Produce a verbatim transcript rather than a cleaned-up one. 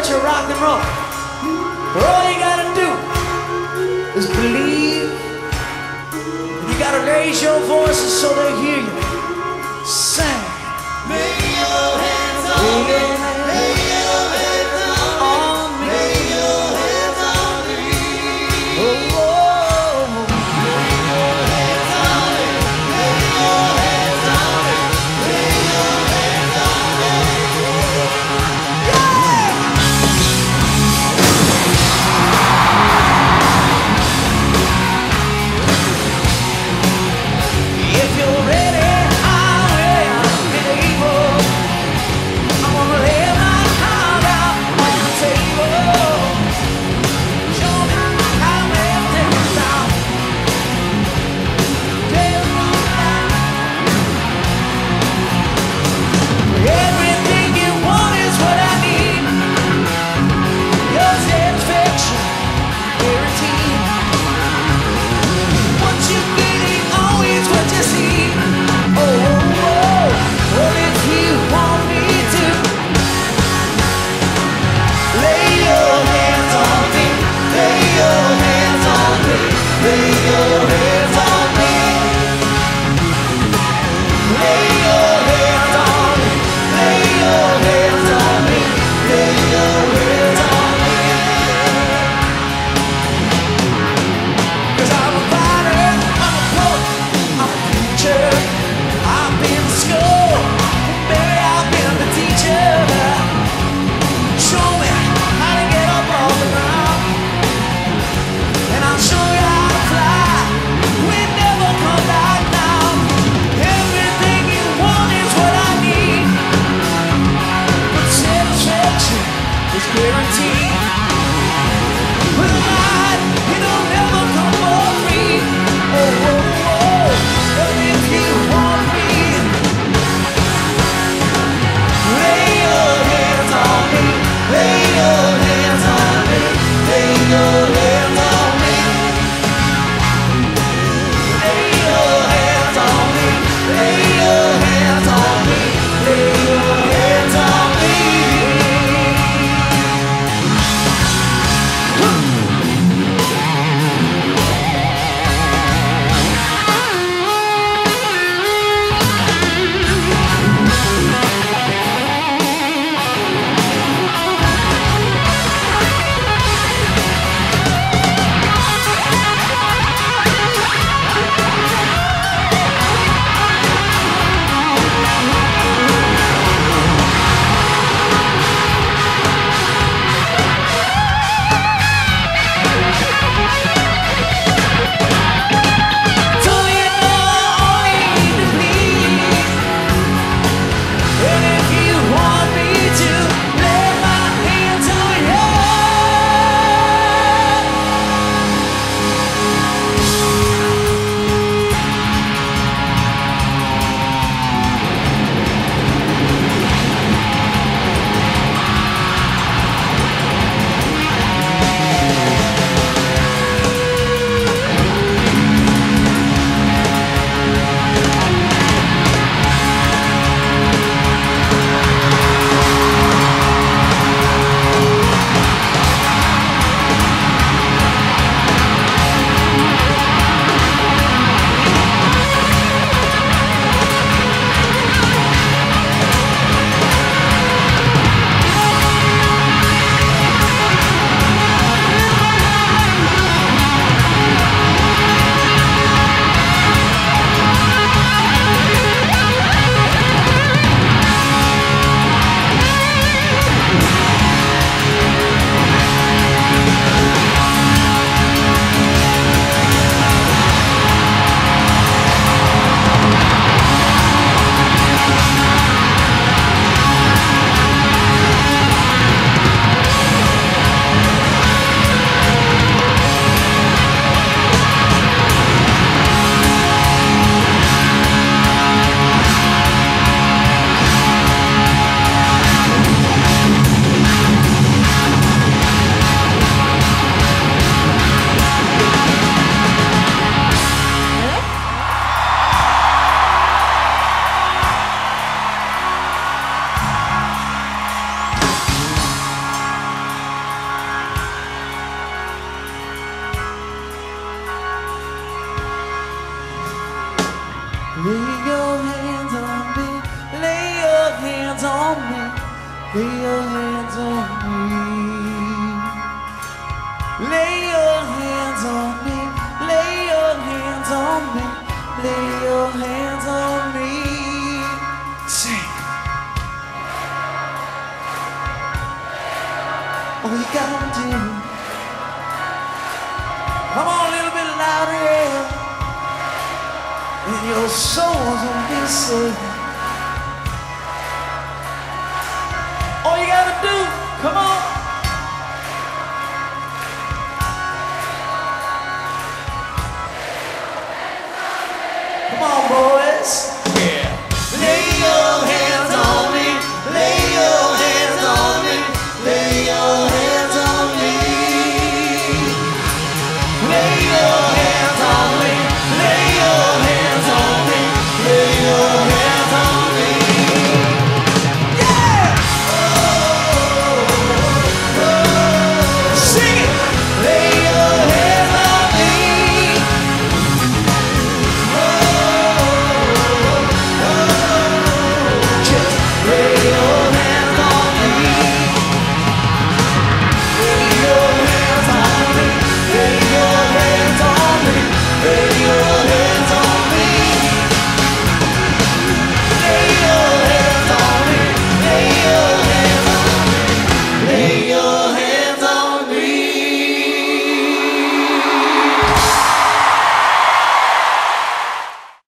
church of rock and roll. All you gotta do is believe. And you gotta raise your voices so they hear you. Sing. Lay your hands on me. Lay your hands on me. Lay your hands on me. Oh, oh. Lay your hands on me. Lay your hands on me. Lay your hands on me. If you're ready, I will be able. I'm gonna lay my heart out on the table. Show me how everything's down. Tell me everything you want is what I need. Your satisfaction, guaranteed. What you get ain't always what you see. Oh, oh, oh. Well, if you want me to, lay your hands on me. Lay your hands on me. Lay your hands on me. Lay your hands on me. Lay your hands on me. Lay your hands on me. 'Cause I'm a fighter, I'm a poet, I'm a preacher. I've been to school, baby, I've been the teacher. Show me how to get up off the ground, and I'll show you how to fly. We never come back down. Everything you want is what I need, but satisfaction is guaranteed. With a light, it'll never come for free. Oh, oh, oh. But if you want me, Lay your hands on me. Lay your hands on me. Lay your hands on me. Lay your hands on me. Lay your hands on me. Lay your hands on me. lay your hands on me. Lay your hands on me. Lay your hands on me. Lay your hands on me. Sing. All you gotta do. Come on, a little bit louder, yeah. And your soul's gonna be saved. All you gotta do, come on.